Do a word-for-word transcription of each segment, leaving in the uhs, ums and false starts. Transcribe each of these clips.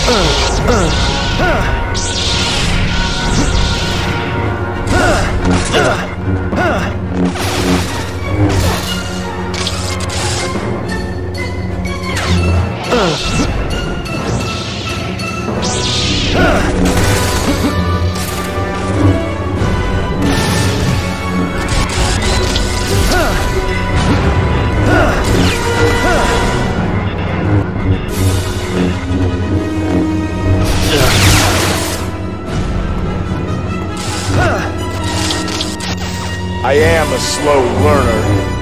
I am a slow learner.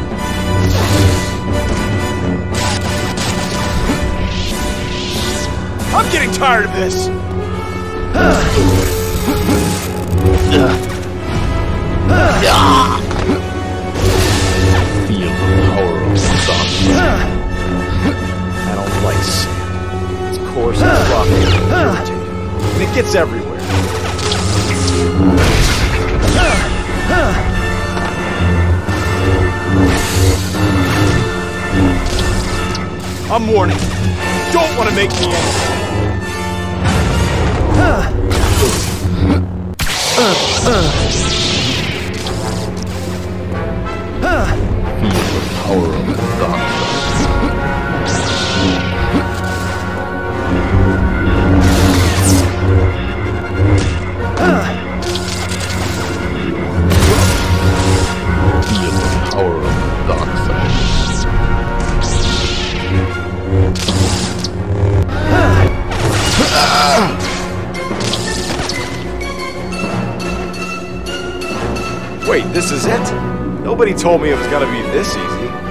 I'm getting tired of this! Feel the power of sun. I don't like sand. It's coarse and fluffy and irritating. And it gets everywhere. I'm warning you. Don't want to make me angry. Feel the power of the dark side. Feel the power of the dark side. Wait, this is it? Nobody told me it was gonna be this easy.